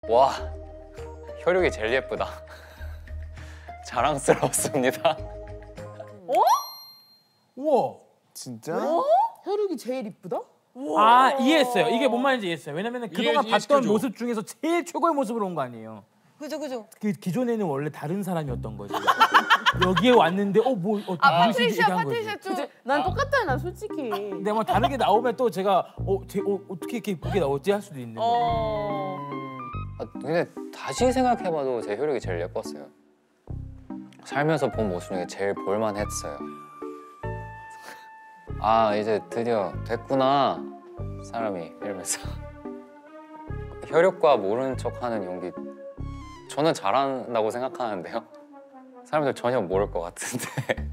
와, 혈육이 제일 예쁘다. 자랑스럽습니다. 우와. 진짜? 혈육이 제일 이쁘다? 아, 이해했어요. 이게 뭔 말인지 이해했어요. 왜냐면 그동안 봤던 이해시켜줘. 모습 중에서 제일 최고의 모습으로 온 거 아니에요. 그죠 그죠. 그 기존에는 원래 다른 사람이었던 거지. 여기에 왔는데 파트리샤 좀. 난 똑같아, 난 솔직히. 근데 뭐 다르게 나오면 또 제가 어떻게 이렇게 보게 나오지 할 수도 있는 거예요. 근데 다시 생각해봐도 제 혈육이 제일 예뻤어요. 살면서 본 모습 중에 제일 볼만했어요. 아, 이제 드디어 됐구나, 사람이 이러면서. 혈육과 모르는 척하는 연기 저는 잘한다고 생각하는데요. 사람들 전혀 모를 것 같은데.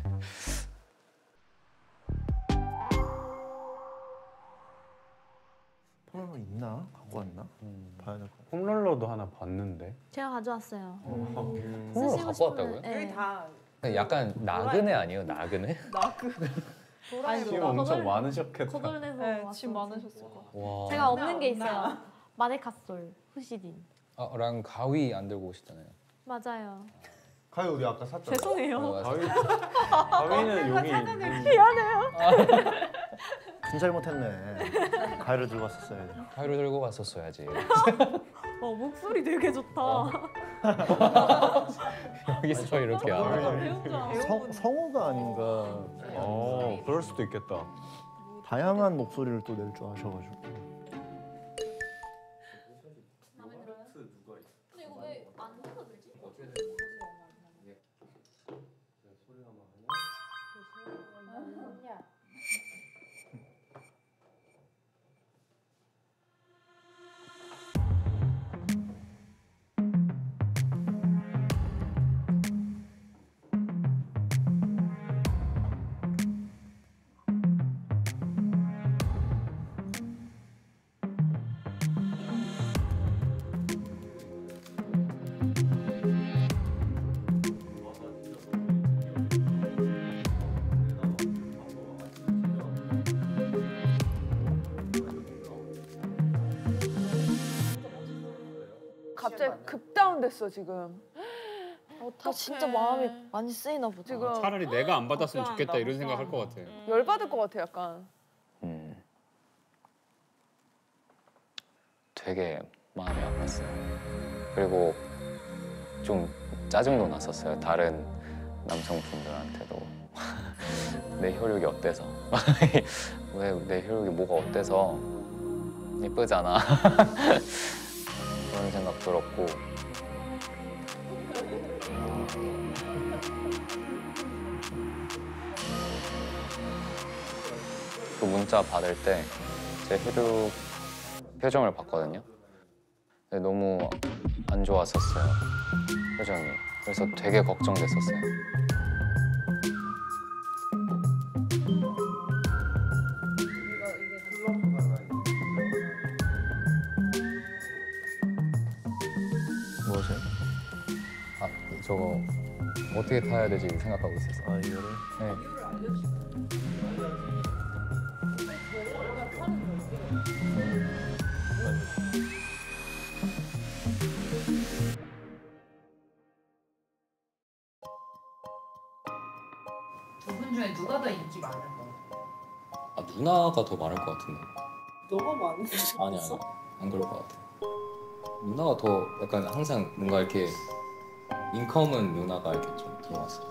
폴로 있나? 갖고 왔나? 봐야 될 것 같아. 홈롤러도 하나 봤는데. 제가 가져왔어요. 폰으로 쓰시고 갖고 왔다고요? 싶으면, 네. 다. 약간 나그네 아니에요? 나그네? 짐 엄청 많으셨겠다. 거덜내서 네, 왔어요. 짐 많으셨을 것 같아요. 와. 제가 없는 게 있어요. 마데카솔, 후시딘. 랑 가위 안 들고 오시잖아요. 맞아요. 가위 우리 아까 샀잖아. 죄송해요. 가위는 용이. 큰 잘못했네. 가위를 들고 왔었어야지. 가위를 들고 갔었어야지. 목소리 되게 좋다. 여기서 이렇게 성우가 아닌가. 그럴 수도 있겠다. 다양한 목소리를 또 낼 줄 아셔가지고. 근데 이거 왜 안 뜯어들지? 갑자기 급다운됐어, 지금. 다 진짜 마음이 많이 쓰이나 보다. 지금 차라리 내가 안 받았으면 좋겠다 이런 생각 할 것 같아. 열받을 것 같아, 약간. 되게 마음이 아팠어요. 그리고 좀 짜증도 났었어요. 다른 남성분들한테도. 내 혈육이 어때서? 왜 내 혈육이 뭐가 어때서? 예쁘잖아. 그런 생각 들었고. 그 문자 받을 때 제 혈육 표정을 봤거든요. 근데 너무 안 좋았었어요, 표정이. 그래서 되게 걱정됐었어요. 무엇이요? 아, 저거 어떻게 타야 되지 생각하고 있었어요. 아, 이거를? 네. 두 분 중에 누가 더 인기 많은 거? 아, 누나가 더 많을 것 같은데. 너가 많은 아니, 안 그럴 것 같아. 누나가 더 약간 항상 뭔가 이렇게 인컴은 누나가 이렇게 좀 들어왔어.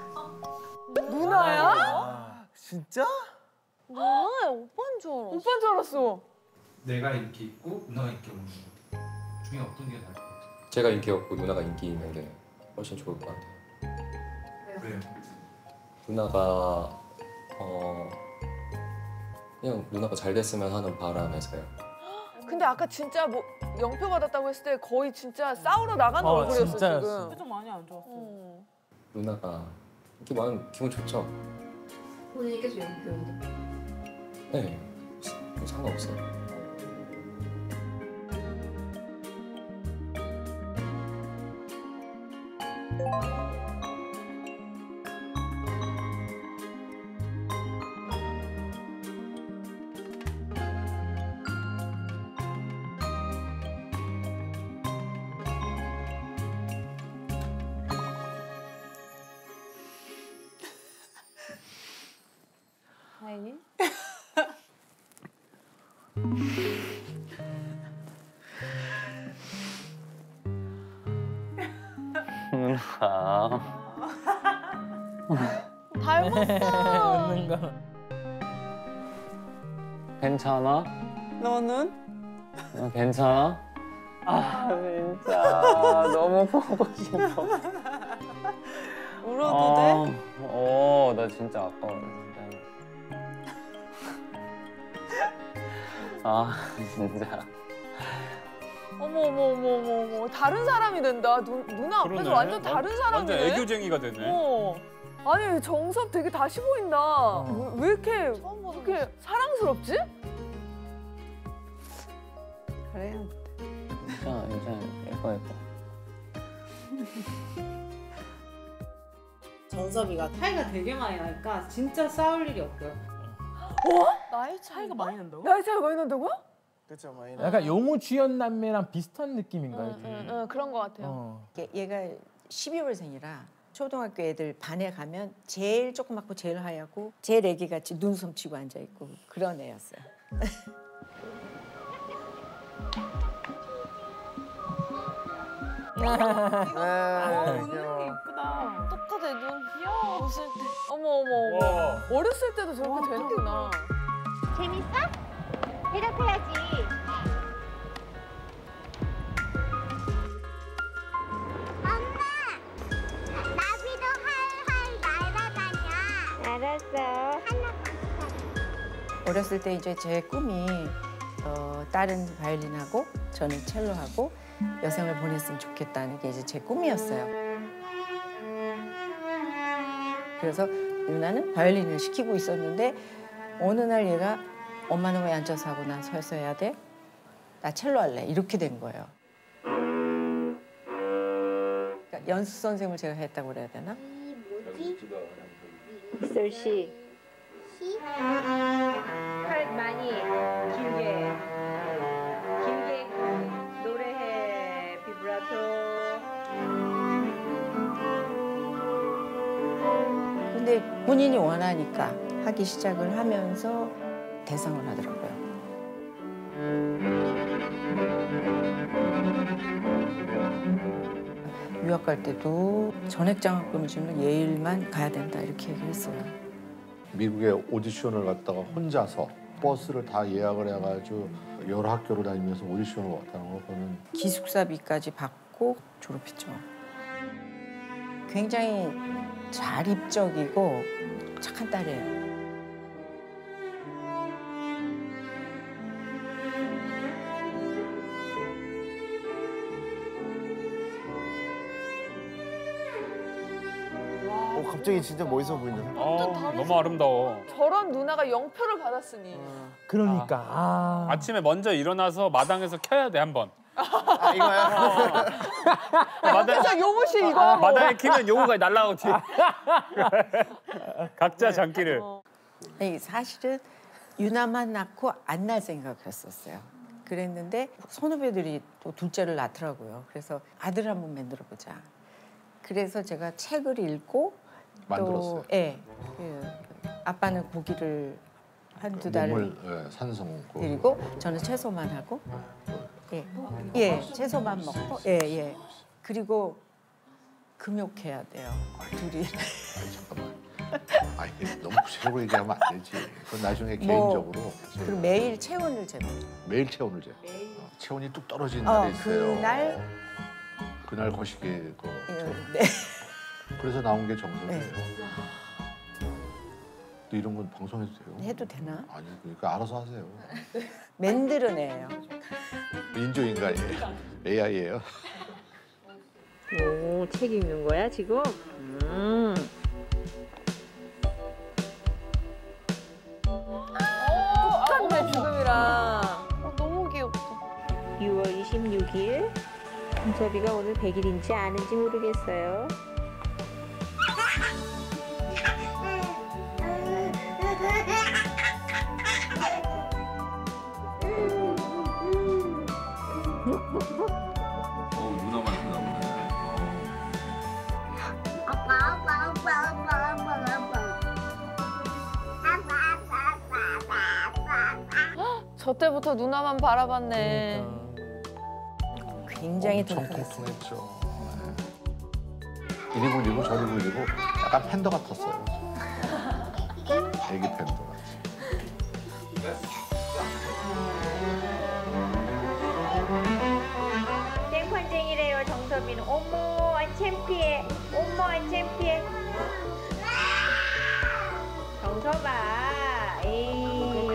누나야? 아, 진짜? 누나야, 오빠인 줄 알았어. 오빠인 줄 알았어. 내가 인기 있고 누나가 인기 없는 거 중에 어떤 게 나을 것 같아? 제가 인기 없고 누나가 인기 있는 게 훨씬 좋을 것 같아요. 왜요? 누나가 그냥 누나가 잘 됐으면 하는 바람에서요. 근데 아까 진짜 뭐 영표 받았다고 했을 때 거의 진짜 싸우러 나가는 얼굴이었어, 진짜였어. 지금. 표정 많이 안 좋았어. 누나가 인기 많으면 기분 좋죠? 본인이 계속 연기였는데. 네, 상관없어요. 닮았어. 닮았어. 웃는 거. 괜찮아? 너는? 괜찮아? 아 진짜 너무 보고 싶어. 울어도 돼? 나 진짜 아까워 진짜. 아 진짜. 어머 다른 사람이 된다. 누나 앞에서 그러네. 완전 다른 사람이네. 완전 애교쟁이가 되네. 아니 정섭 되게 다시 보인다. 왜 이렇게 사랑스럽지? 그래요. 괜찮아. 예뻐. 정섭이가 차이가 되게 많이 나니까 진짜 싸울 일이 없고요. 나이 차이가 많이 난다고? 나이 차이가 많이 난다고요? 그렇죠, 많이. 약간 용우 주연 남매랑 비슷한 느낌인가요? 응, 그런 것 같아요. 얘가 12월생이라 초등학교 애들 반에 가면 제일 조그맣고 제일 하얗고 제일 애기같이 눈썹 치고 앉아있고 그런 애였어요. 웃는 게 이쁘다. 똑같아 눈. 귀여워. 웃을 때. 어머. 어렸을 때도 저렇게 되는구나. 재밌어? 대답해야지. 엄마, 나비도 활활 날아다녀. 알았어. 어렸을 때 이제 제 꿈이 딸은 바이올린하고 저는 첼로하고 여생을 보냈으면 좋겠다는 게 이제 제 꿈이었어요. 그래서 누나는 바이올린을 시키고 있었는데 어느 날 얘가 엄마는 왜 앉아서 하고 난 서서 해야 돼? 나 첼로 할래. 이렇게 된 거예요. 그러니까 연습 선생님을 제가 했다고 그래야 되나? 이솔 씨. 팔 많이 길게 노래해. 비브라토. 근데 본인이 원하니까 하기 시작을 하면서 대상을 하더라고요. 유학 갈 때도 전액장학금을 주면 예일만 가야 된다 이렇게 얘기했어요. 미국에 오디션을 갔다가 혼자서 버스를 다 예약을 해가지고 여러 학교를 다니면서 오디션을 왔다는 거 보는 기숙사비까지 받고 졸업했죠. 굉장히 자립적이고 착한 딸이에요. 갑자기 진짜 멋있어 보인다. 너무 아름다워. 저런 누나가 영표를 받았으니. 그러니까. 아침에 먼저 일어나서 마당에서 켜야 돼, 한 번. 아, 이거야? 그래서 용우 씨 이거. 마당에 키면 용우가 날아가고 뒤에. 각자 장기를. 아니, 사실은 유나만 낳고 안 낳을 생각을 했었어요. 그랬는데 선후배들이 또 둘째를 낳더라고요. 그래서 아들 한번 만들어 보자. 그래서 제가 책을 읽고 만들었어요. 또 아빠는 고기를 한두 달을 산성 드리고 저는 채소만 하고 채소만 먹고 그리고 금욕해야 돼요. 둘이. 잠깐만. 너무 구체적으로 얘기하면 안 되지. 그건 나중에 개인적으로. 그리고 매일 체온을 재고. 매일 체온을 재. 체온이 뚝 떨어지는 날이 있어요. 그날 거시기 거. 네. 그래서 나온 게 정석이에요. 또 이런 건 방송해도 돼요? 해도 되나? 아니 그러니까 알아서 하세요. 만들어내요. 인조인간이에요. AI예요. 오, 책 읽는 거야 지금? 똑같네 지금이랑. 너무 귀엽다. 6월 26일. 정섭이가 오늘 100일인지 아는지 모르겠어요. 누나만 했나 보네. 저 때부터 누나만 바라봤네. 굉장히 엄청 독특했어요. 통통했죠. 이리 굴리고 저리 굴리고 약간 팬더 같았어요. 애기 팬더 같이. 땡판쟁이래요 정섭이는. 어머 창피해. 어머 창피해. 정섭아. 에이.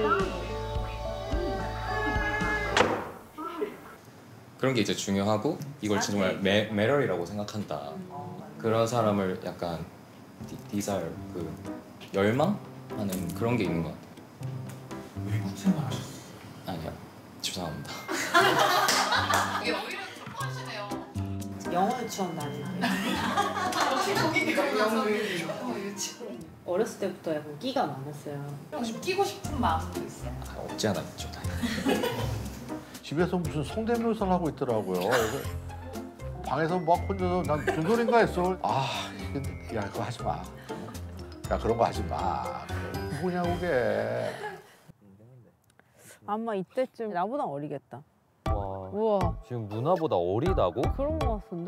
그런 게 이제 중요하고 이걸 정말 매력이라고 생각한다. 그런 사람을 약간 디자일 그 열망하는 그런 게 있는 것 같아요. 외국 생활하셨어요? 아니요, 죄송합니다. 이게 오히려 좀 뻔하시네요. 영어 유치원 다니는데 역시 거기니까 영어 유치원. 어렸을 때부터 약간 끼가 많았어요. 혹시 끼고 싶은 마음도 있어요? 없지 않아 있죠. 집에서 무슨 성대묘사를 하고 있더라고요. 그래서 방에서 막 혼자서 난 무슨 소린가 했어. 야 그거 하지 마. 야 그런 거 하지 마. 뭐냐 그게. 아마 이때쯤 나보다 어리겠다. 와, 우와. 지금 누나보다 어리다고? 그런 거 같은데?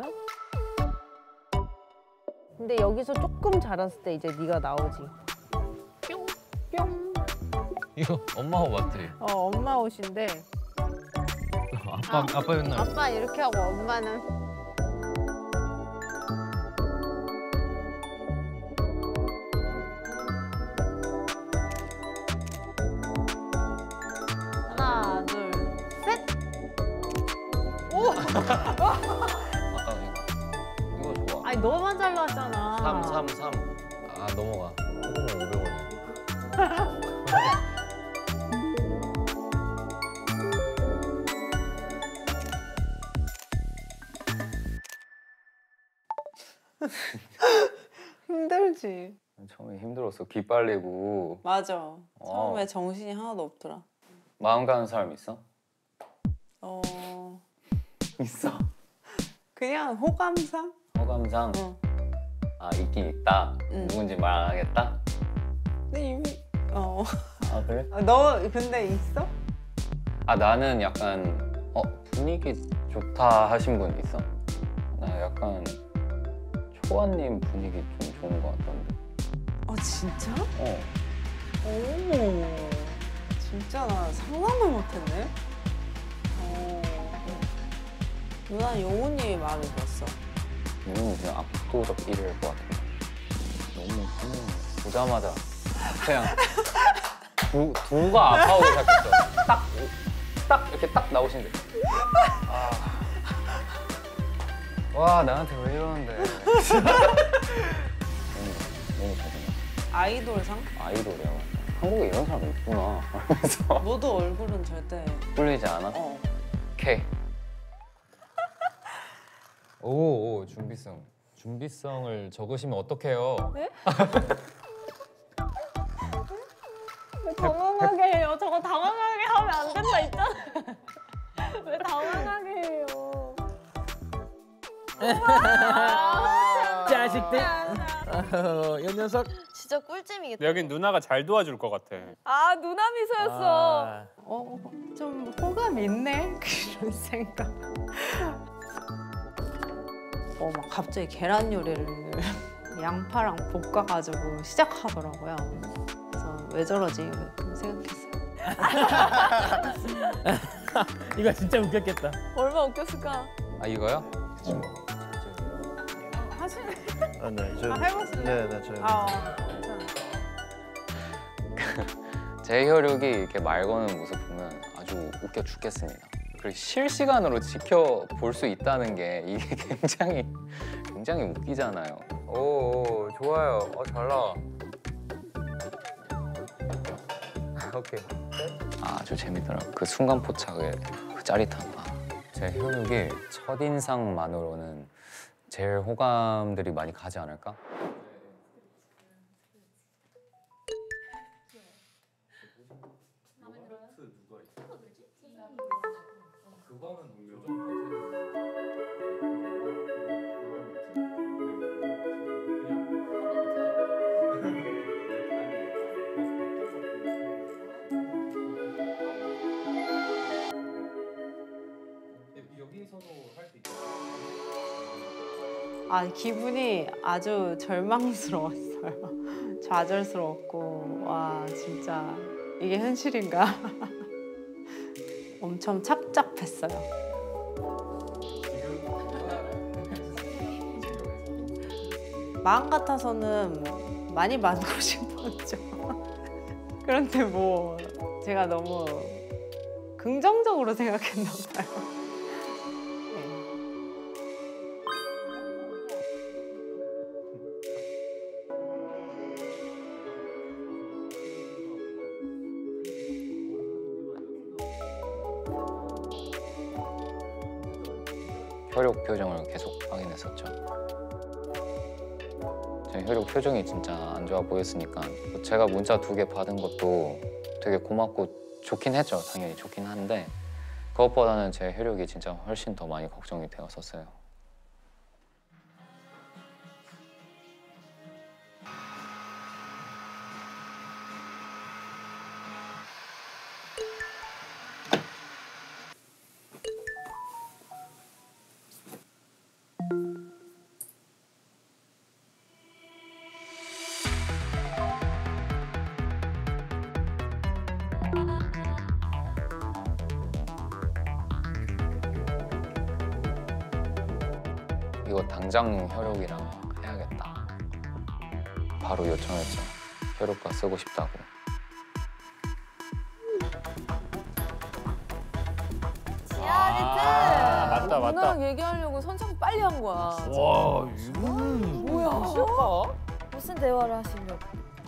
근데 여기서 조금 자랐을 때 이제 네가 나오지. 뿅. 뿅. 이거 엄마 옷 맞지? 엄마 옷인데. 아빠 옛날. 아빠 이렇게 하고 엄마는. 하나, 둘, 셋. 오. 아까 이거 좋아. 아니 너만 잘 나왔잖아. 3. 아 넘어가. 이거는 500원이야. 힘들지. 처음에 힘들었어. 기 빨리고. 맞아. 처음에 정신이 하나도 없더라. 마음 가는 사람 있어? 있어. 그냥 호감상? 호감상? 아 있긴 있다. 누군지 말 안 하겠다? 근데 이미 아 그래? 너 근데 있어? 아 나는 약간 분위기 좋다 하신 분 있어? 나 약간 초아님 분위기 좀 좋은 것 같던데. 진짜? 어. 오, 진짜 나 상상도 못했네. 누나 용훈님이 마음에 들었어. 너무 그냥 압도적 1위일 것 같아. 너무 보자마자 그냥 두가 아파오기 시작했어. 딱 이렇게 딱 나오신대. 와 나한테 왜 이러는데. 너무 잘생겼어. 아이돌상? 아이돌이야. 한국에 이런 사람 있구나. 그래서 너도 얼굴은 절대. 꿀리지 않아? 오케이. 오, 준비성. 준비성을 적으시면 어떡해요? 네? 왜 당황하게 해요? 저거 당황하게 하면 안 된다 했잖아. 왜 당황하게 해요? 자식들. 이 녀석. 진짜 꿀잼이겠다. 여긴 누나가 잘 도와줄 것 같아. 누나 미소였어. 좀 호감 있네. 그런 생각. 막 갑자기 계란 요리를 양파랑 볶아가지고 시작하더라고요. 그래서 왜 저러지? 생각했어요. 이거 진짜 웃겼겠다. 얼마나 웃겼을까? 아 이거요? 하시네. 네, 해보실래요? 네, 저희. 제 혈육이 이렇게 말 거는 모습 보면 아주 웃겨 죽겠습니다. 그리고 실시간으로 지켜볼 수 있다는 게 이게 굉장히 웃기잖아요. 오 좋아요. 잘 나와. 오케이. 아주 재밌더라고. 그 순간 포착의 그 짜릿함. 제 혈육이 첫인상만으로는 제일 호감들이 많이 가지 않을까? 여기서도 할 수 있죠. 아 기분이 아주 절망스러웠어요. 좌절스러웠고 와 진짜 이게 현실인가? 엄청 착잡했어요. 마음 같아서는 많이 만나고 싶었죠. 그런데 뭐 제가 너무 긍정적으로 생각했나 봐요. 혈육 표정을 계속 확인했었죠. 제 혈육 표정이 진짜 안 좋아 보였으니까 제가 문자 2개 받은 것도 되게 고맙고 좋긴 했죠. 당연히 좋긴 한데 그것보다는 제 혈육이 진짜 훨씬 더 많이 걱정이 되었었어요. 이거 당장 혈육이랑 해야겠다. 바로 요청했죠. 혈육과 쓰고 싶다고. 맞다 맞다. 누나랑 얘기하려고 선창 빨리 한 거야. 와 이거는 뭐야? 무슨 대화를 하시려고?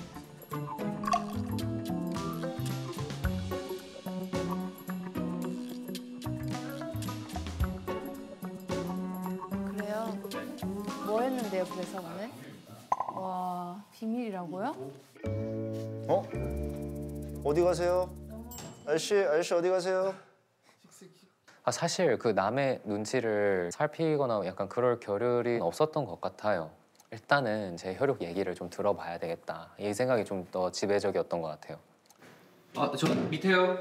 그래요? 뭐 했는데요, 그래서 오늘? 와, 비밀이라고요? 어? 어디 가세요? 아저씨 어디 가세요? 사실 그 남의 눈치를 살피거나 약간 그럴 겨를이 없었던 것 같아요. 일단은 제 혈육 얘기를 좀 들어봐야 되겠다. 이 생각이 좀 더 지배적이었던 것 같아요. 저 밑에요.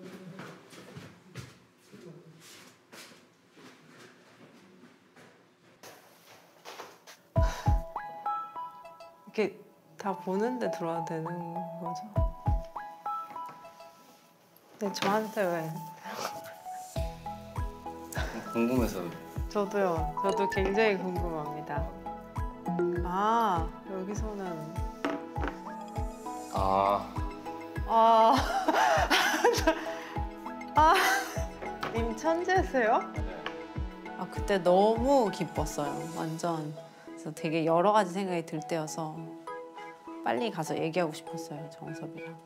이렇게 다 보는데 들어와도 되는 거죠? 근데 저한테 왜? 궁금해서. 저도요. 저도 굉장히 궁금합니다. 아 여기서는 님 천재세요? 아 그때 너무 기뻤어요. 완전. 그래서 되게 여러 가지 생각이 들 때여서 빨리 가서 얘기하고 싶었어요. 정섭이랑.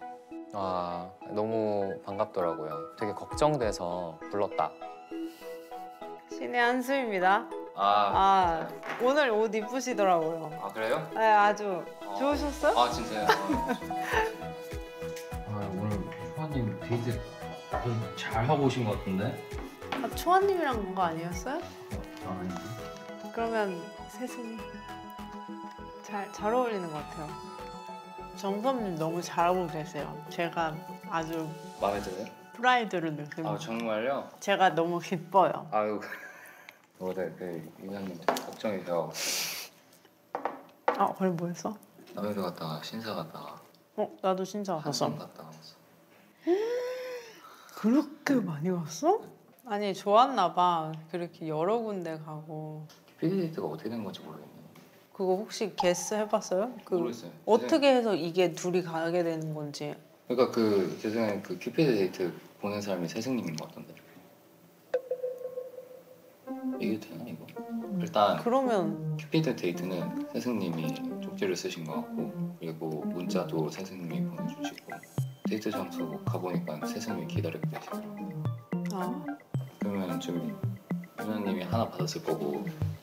너무 반갑더라고요. 되게 걱정돼서 불렀다. 신의 한수입니다. 오늘 옷 이쁘시더라고요. 그래요? 네, 아주 좋으셨어요? 진짜요? 오늘 초아님 데이트 잘 하고 오신 것 같은데? 초아님이랑 간 거 아니었어요? 아닌데. 그러면 세승이 잘 어울리는 것 같아요. 정섭님 너무 잘하고 계세요. 제가 아주 마음에 들어요? 프라이드를 느낍니다. 정말요? 제가 너무 기뻐요. 아유, 그 유나님 걱정이 돼요. 그래 뭐 했어? 남해도 갔다가 신사 갔다가. 나도 신사 갔어. 한참 갔다 왔어. 그렇게 많이 갔어? 아니 좋았나 봐. 그렇게 여러 군데 가고. 피디데이트가 어떻게 된 건지 모르겠네. 그거 혹시 게스 해봤어요? 모르겠어요. 어떻게 해서 이게 둘이 가게 되는 건지. 그러니까 제 생각에 그 큐피드 데이트 보낸 사람이 세승님인 것 같던데. 이게 되나 이거? 일단 그러면 큐피드 데이트는 세승님이 쪽지를 쓰신 것 같고 그리고 문자도 세승님이 보내주시고 데이트 장소 가보니까 세승님이 기다리고 계시더라고요. 그러면 지금 유나님이 하나 받았을 거고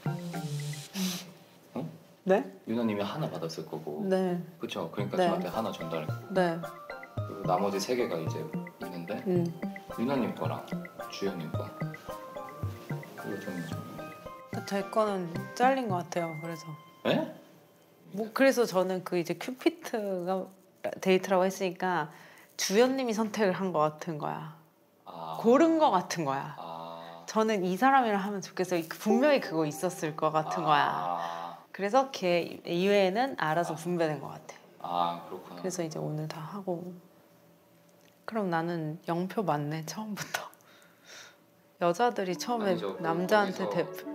네? 유나님이 하나 받았을 거고 네. 그렇죠? 그러니까 네. 저한테 하나 전달했고 네. 그리고 나머지 3개가 이제 있는데 유나님 거랑 주연님 거 이거 좀 제 거는 잘린 것 같아요. 그래서. 네? 뭐 그래서 저는 그 이제 큐피트가 데이트라고 했으니까 주연님이 선택을 한 것 같은 거야. 고른 것 같은 거야. 저는 이 사람이랑 하면 좋겠어요. 분명히 그거 있었을 것 같은 거야. 그래서 걔 이외에는 알아서 분배된 것 같아. 그렇구나. 그래서 이제 오늘 다 하고. 그럼 나는 영표 맞네 처음부터. 여자들이 처음에 아니죠. 남자한테 거기서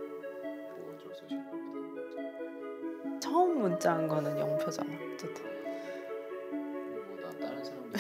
처음 문자한 거는 영표잖아. 어쨌든. 다른 사람들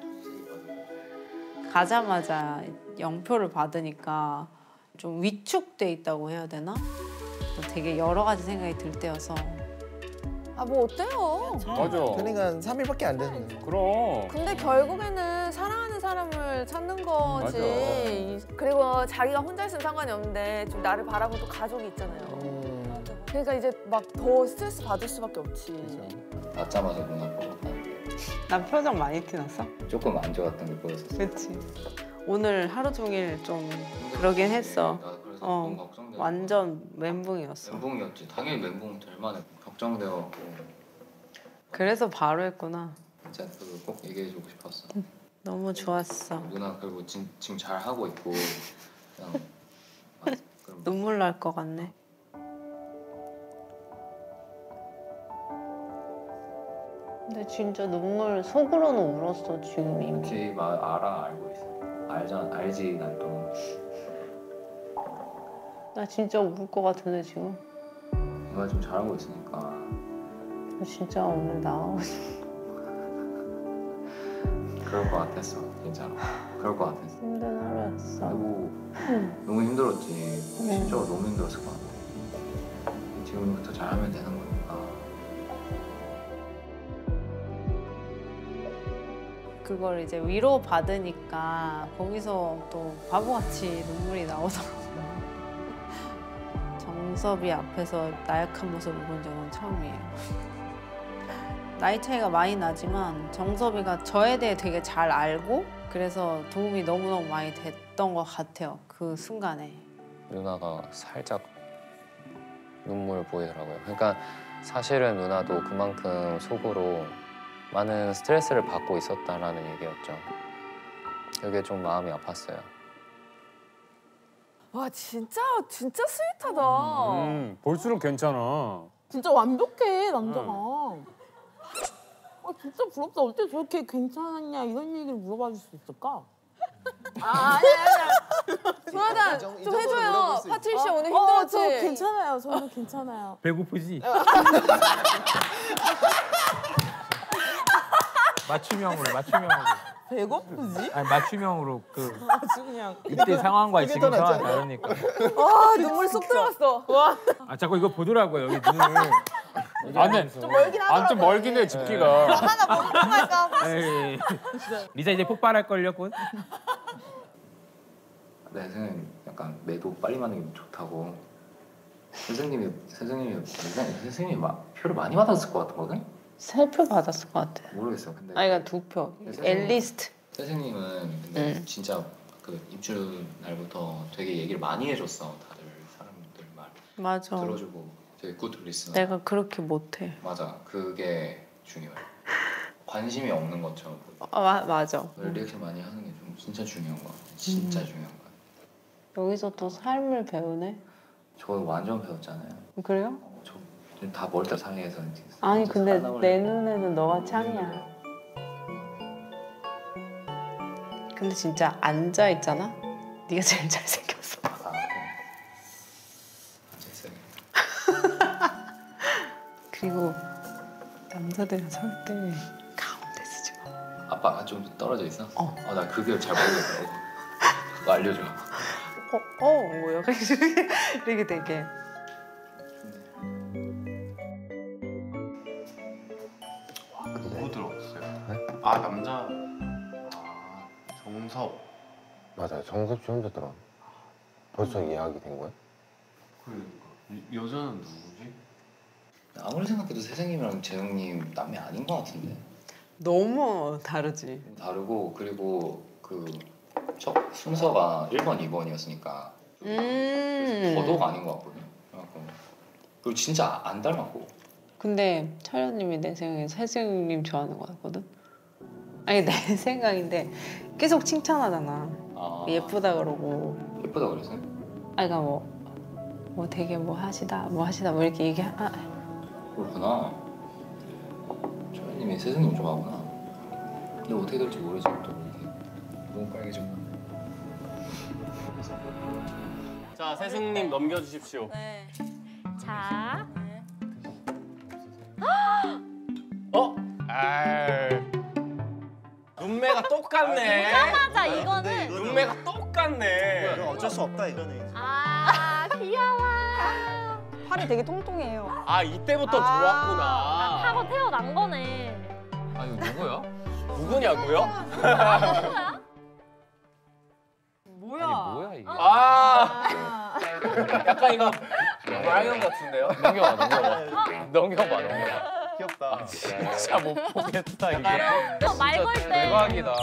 가자마자 영표를 받으니까 좀 위축돼 있다고 해야 되나? 되게 여러 가지 생각이 들 때여서. 뭐 어때요? 맞아. 그러니까 3일밖에 안 됐는데. 그럼. 근데 결국에는 사랑하는 사람을 찾는 거지. 그리고 자기가 혼자 있으면 상관이 없는데 좀 나를 바라보는 가족이 있잖아요. 그러니까 이제 막 더 스트레스 받을 수밖에 없지. 받자마자 누나 보고 봤는데 난 표정 많이 티났어? 조금 안 좋았던 게 보였었어. 그렇지. 오늘 하루 종일 좀 그러긴 했어. 너무 걱정되고. 완전 멘붕이었어. 멘붕이었지. 당연히 멘붕 될 만해. 걱정되었고. 그래서 바로 했구나. 진짜 그거 꼭 얘기해주고 싶었어. 너무 좋았어. 누나 그리고 지금 잘 하고 있고 그냥 눈물 날 것 같네. 근데 진짜 눈물 속으로는 울었어 지금 이미. 제 말 알고 있어. 알지 난 또. 나 진짜 울 것 같은데 지금. 내가 좀 잘하고 있으니까. 나 진짜 오늘 나가고 싶어. 그럴 것 같았어 진짜로. 그럴 것 같았어. 힘든 하루였어. 그리고 너무 힘들었지. 진짜 너무 힘들었을 것 같아. 지금부터 잘하면 되는 거니까. 그걸 이제 위로 받으니까 거기서 또 바보같이 눈물이 나오더라고요. 정섭이 앞에서 나약한 모습을 본 적은 처음이에요. 나이 차이가 많이 나지만 정섭이가 저에 대해 되게 잘 알고 그래서 도움이 너무너무 많이 됐던 것 같아요. 그 순간에. 누나가 살짝 눈물 보이더라고요. 그러니까 사실은 누나도 그만큼 속으로 많은 스트레스를 받고 있었다라는 얘기였죠. 그게 좀 마음이 아팠어요. 와 진짜 스윗하다. 볼수록 괜찮아. 진짜 완벽해 남자가. 진짜 부럽다. 어떻게 저렇게 괜찮았냐 이런 얘기를 물어봐 줄 수 있을까? 아니야. 조나단 좀 해줘요. 파트리 씨 오늘 힘들었지? 저 괜찮아요. 저는 괜찮아요. 배고프지? 맞춤형으로. 배고프지? 아니 맞춤형으로 그 아주 그냥 이때 상황과 지금 상황 다르니까. 눈물 쏙 들어갔어. 와. 자꾸 이거 보더라고요 여기 눈을. 좀 멀긴 하더라고요. 좀 멀긴 해 집기가. 하나 못 들어갈까? 리사 이제 폭발할 걸요 곧. 내 생각엔 약간 매도 빨리 맞는 게 좋다고. 선생님이 막 표를 많이 받았을 것 같거든. 3표 받았을 것 같아. 모르겠어. 근데 그러니까 2표. 앨리스트. 선생님은 근데 진짜 그 입주 날부터 되게 얘기를 많이 해줬어. 다들 사람들 말 맞아. 들어주고 되게 굿 리스너. 내가 그렇게 못해. 맞아. 그게 중요해. 관심이 없는 것처럼. 맞아. 리액션 많이 하는 게 좀 진짜 중요한 거 같아. 진짜 중요한 거 같아. 여기서 또 삶을 배우네. 저 완전 배웠잖아요. 그래요? 다 멀다 사이에서 이제. 아니 근데 내 눈에는 너가 짱이야. 근데 진짜 앉아 있잖아. 네가 제일 잘생겼어. 그리고 남자들이랑 설 때 가운데 쓰지 마. 아빠가 좀 떨어져 있어? 나 그게 잘 모르겠더라고. 그거 알려줘. 뭐야? 이렇게 되게. 누구 들어왔어요? 아 남자. 정섭. 맞아요. 정섭 씨 혼자더라. 벌써 예약이 된 거야? 그러니까 여자는 누구지? 아무리 생각해도 세생님이랑 재영님 남매 아닌 것 같은데. 너무 다르지. 다르고 그리고 그 첫 순서가 1번, 2번이었으니까 더더욱 아닌 것 같거든요. 그리고 진짜 안 닮았고. 근데 차련님이 내 생각에 세승님 좋아하는 것 같거든? 아니 내 생각인데 계속 칭찬하잖아. 예쁘다 그러고. 예쁘다 그랬어요? 아, 그러니까 뭐 되게 뭐 하시다 뭐 이렇게 그렇구나. 초연님이 스승님 좋아하구나. 근데 어떻게 될지 모르지 또 이렇게 너무 빨개져. 자, 스승님 넘겨주십시오. 네. 자. 눈매가 똑같네. 진짜마자 이거는. 눈매가 똑같네. 어쩔 수 없다 이거는. 아 귀여워. 팔이 되게 통통해요. 아, 이때부터 좋았구나. 타고 태어난 거네. 아 이거 누구야? 누구냐고요? 뭐야? 아니 뭐야 이게? 약간 이거 라이언 같은데요? 넘겨봐. 귀엽다. 진짜 못 보겠다 이게. 말 걸 때. 대박이다.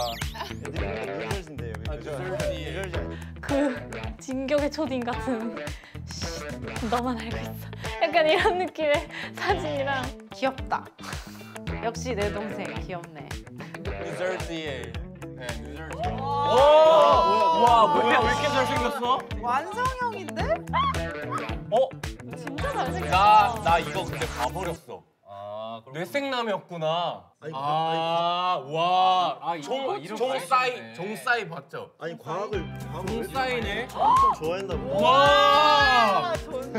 그 진격의 초딩 같은. 너만 알고 있어. 약간 이런 느낌의 사진이랑. 귀엽다. 역시 내 동생 귀엽네. 뉴저지에. 네, 뉴저지. 와, 뭐야? 왜 이렇게 잘생겼어? 완성형인데? 진짜 잘생겼어. 나 이거 근데 봐버렸어. 뇌생남이었구나. 와. 종사이 봤죠? 아니 과학을 종사이네. 엄청 좋아했나 보다. 와.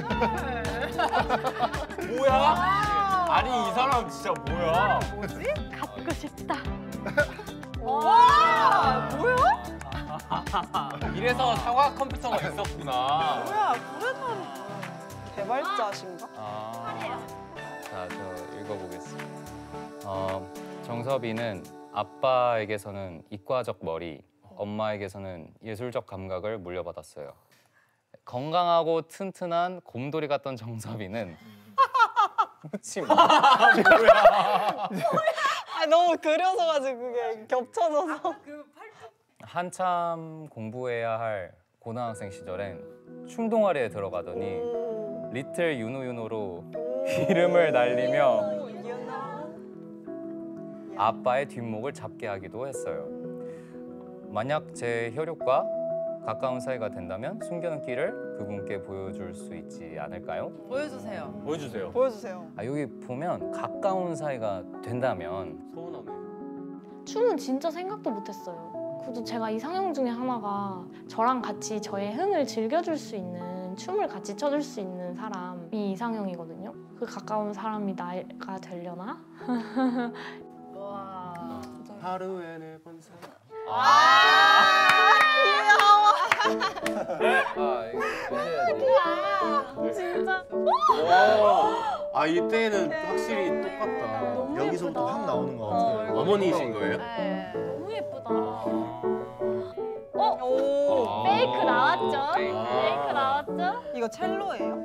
뭐야? 아니 이 사람 진짜 뭐야? 뭐지? 갖고 싶다. 와, 뭐야? 이래서 사과 컴퓨터가 있었구나. 뭐야, 그랬나? 개발자신가? 자, 저 읽어보겠습니다. 정섭이는 아빠에게서는 이과적 머리, 엄마에게서는 예술적 감각을 물려받았어요. 건강하고 튼튼한 곰돌이 같던 정섭이는 웃지 마. 아, 너무 그려서 가지고 그게 겹쳐져서. 한참 공부해야 할 고등학생 시절엔 춤 동아리에 들어가더니 리틀 윤호윤호로 이름을 날리며 아빠의 뒷목을 잡게 하기도 했어요. 만약 제 혈육과 가까운 사이가 된다면 숨겨놓은 끼를 그분께 보여줄 수 있지 않을까요? 보여주세요. 보여주세요. 보여주세요. 아, 여기 보면 가까운 사이가 된다면 서운하네. 춤은 진짜 생각도 못했어요. 그래도 제가 이상형 중에 하나가 저랑 같이 저의 흥을 즐겨줄 수 있는 춤을 같이 춰줄 수 있는 사람이 이상형이거든요. 그 가까운 사람이 나가 되려나? 와. 하루에 4번 사. 귀여워. 진짜. 아, 이때는 확실히 똑같다. 여기서부터 확 나오는 것 같아요. 어머니이신 거예요? 네. 너무 예쁘다. 오. 페이크 나왔죠? 페이크 나왔죠? 이거 첼로예요?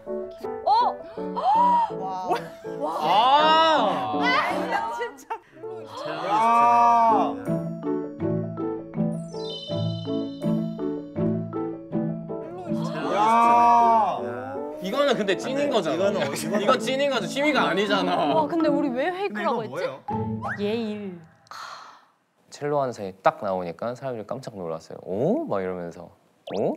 와. 와. 진짜. 이거는 근데 찐인 거잖아. 이건 찐인 거죠. 취미가 아니잖아. 와, 근데 우리 왜 페이크라고 했지? 예일. 첼로 하는 사이 딱 나오니까 사람들이 깜짝 놀랐어요. 오? 막 이러면서 오?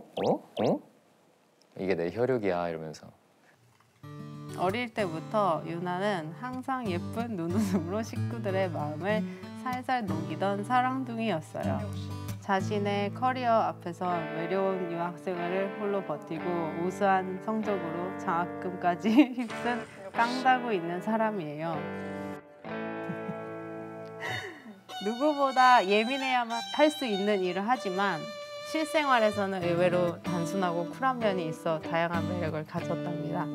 이게 내 혈육이야 이러면서. 어릴 때부터 유나는 항상 예쁜 눈웃음으로 식구들의 마음을 살살 녹이던 사랑둥이였어요. 자신의 커리어 앞에서 외로운 유학생활을 홀로 버티고 우수한 성적으로 장학금까지 휩쓴 깡다구 있는 사람이에요. 누구보다 예민해야만 할 수 있는 일을 하지만 실생활에서는 의외로 단순하고 쿨한 면이 있어 다양한 매력을 가졌답니다.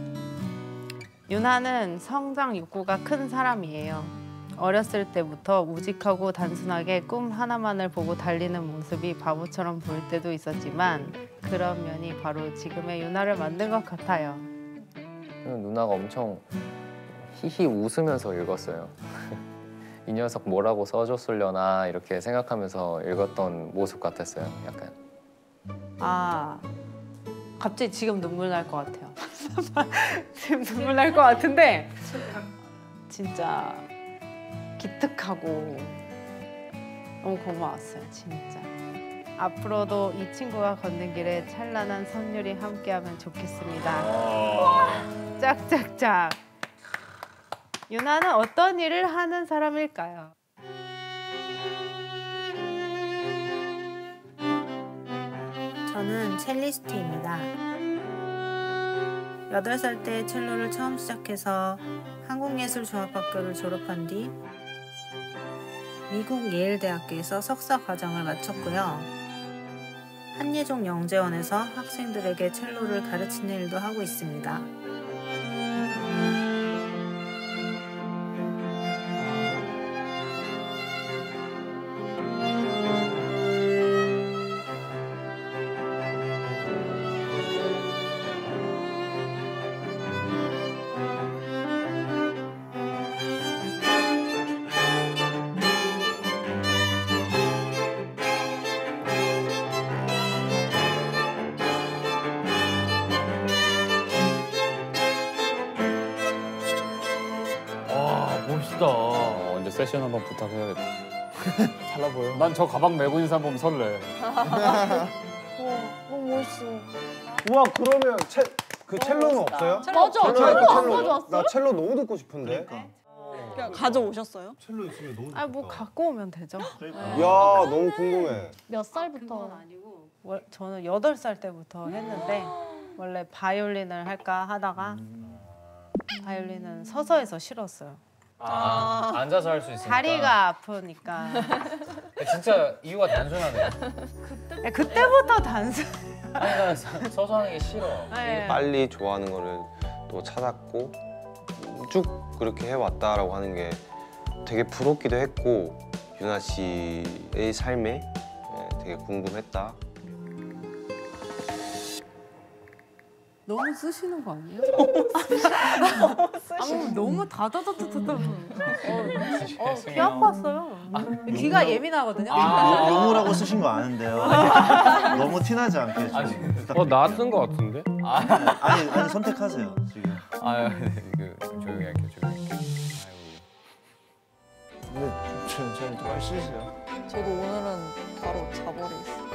유나는 성장 욕구가 큰 사람이에요. 어렸을 때부터 우직하고 단순하게 꿈 하나만을 보고 달리는 모습이 바보처럼 보일 때도 있었지만 그런 면이 바로 지금의 유나를 만든 것 같아요. 누나가 엄청 히히 웃으면서 읽었어요. 이 녀석 뭐라고 써줬으려나 이렇게 생각하면서 읽었던 모습 같았어요. 약간. 아, 갑자기 지금 눈물 날 것 같아요. 지금 눈물 날 것 같은데 진짜 기특하고 너무 고마웠어요, 진짜. 앞으로도 이 친구가 걷는 길에 찬란한 선율이 함께하면 좋겠습니다. 짝짝짝. 유나는 어떤 일을 하는 사람일까요? 저는 첼리스트입니다. 8살 때 첼로를 처음 시작해서 한국예술종합학교를 졸업한 뒤 미국 예일대학교에서 석사 과정을 마쳤고요. 한예종 영재원에서 학생들에게 첼로를 가르치는 일도 하고 있습니다. 멋있다. 언제 세션 한번 부탁해야겠다. 달라 보여. 난 저 가방 메고 있는 사람 보면 설레. 너무 멋있어. 우와 그러면 그 첼로는 없어요? 맞아. 첼로 안 가져왔어요? 나 첼로 너무 듣고 싶은데. 가져오셨어요? 첼로 있으면 너무 아, 뭐 갖고 오면 되죠. 야 너무 궁금해. 몇 살부터? 저는 8살 때부터 했는데 원래 바이올린을 할까 하다가 바이올린은 서서 싫었어요. 앉아서 할 수 있으니까. 다리가 아프니까. 진짜 이유가 단순하네요. 그때부터 단순. 아니 난 서서 하는 게 싫어. 네. 빨리 좋아하는 거를 또 찾았고 쭉 그렇게 해왔다라고 하는 게 되게 부럽기도 했고 유나 씨의 삶에 되게 궁금했다. 너무 쓰시는 거 아니에요? 너무 다다다다다. 귀 아팠어요. 귀가 예민하거든요. 용어라고 쓰신 거 아는데요. 너무 티나지 않게 좀. 나 쓴 거 같은데? 아니 선택하세요 지금. 조용히 할게요. 조용히 할게요. 근데 천천히 좀 쓰세요. 저도 오늘은 바로 자버리겠어요.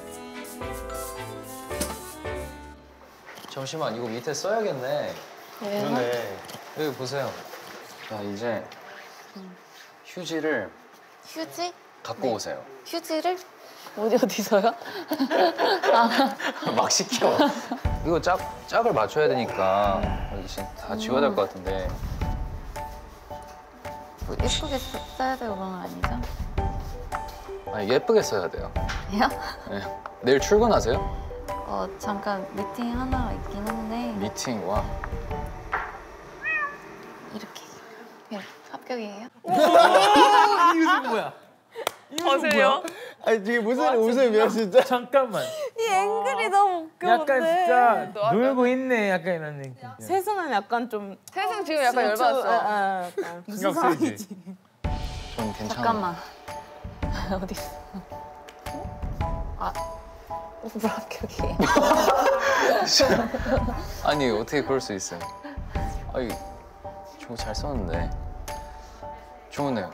잠시만 이거 밑에 써야겠네. 그러네. 여기 보세요. 자 이제 휴지를 휴지? 갖고 오세요. 휴지를? 어디서요? 막 시켜. 이거 짝을 맞춰야 되니까 여기 지금 다 지워야 될 것 같은데. 뭐 예쁘게 써야 되고 그런 건 아니죠? 아니 예쁘게 써야 돼요. 해요? 네. 내일 출근하세요? 잠깐 미팅 하나가 있긴 한데 미팅 와. 이렇게 합격이에요? 이거 뭐야? 보세요. 아니 지금 무슨 웃음이야 진짜? 잠깐만. 이 앵글이 너무 웃겨. 약간 진짜 놀고 있네 약간 이런 느낌. 세승은 약간 좀 세승 지금 약간 열받았어. 무슨 상황이지? 전 괜찮아. 잠깐만. 어디 있어? 불합격이에요. 아니 어떻게 그럴 수 있어요? 아니 저거 잘 썼는데. 좋으네요.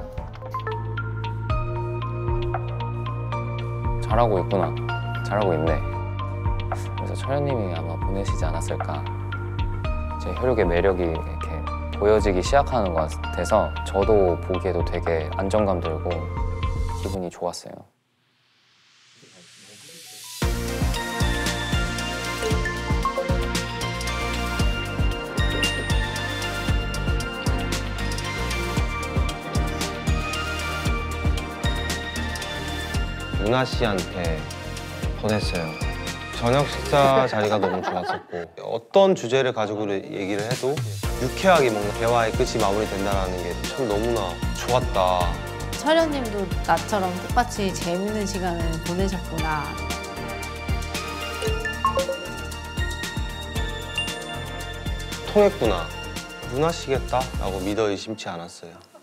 잘하고 있구나. 잘하고 있네. 그래서 철현님이 아마 보내시지 않았을까. 제 혈육의 매력이 이렇게 보여지기 시작하는 것 같아서 저도 보기에도 되게 안정감 들고 기분이 좋았어요. 유나 씨한테 보냈어요. 저녁 식사 자리가 너무 좋았었고 어떤 주제를 가지고 얘기를 해도 유쾌하게 뭔가 대화의 끝이 마무리된다는 게 참 너무나 좋았다. 철현님도 나처럼 똑같이 재밌는 시간을 보내셨구나. 통했구나. 유나 씨겠다 라고 믿어 의심치 않았어요.